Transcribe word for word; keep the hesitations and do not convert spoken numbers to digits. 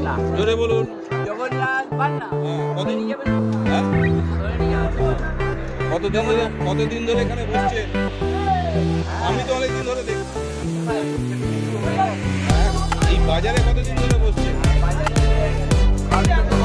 মান্না। জোরে বলুন। জগন্নাথ মান্না। কত নিয়ে যাবেন? হ্যাঁ ধরে নিয়ে যাবেন। কতদিন ধরে কতদিন ধরে এখানে বসছে? আমি তো অনেকদিন ধরে দেখছি। এই বাজারে কতদিন ধরে বসছে? বাজারে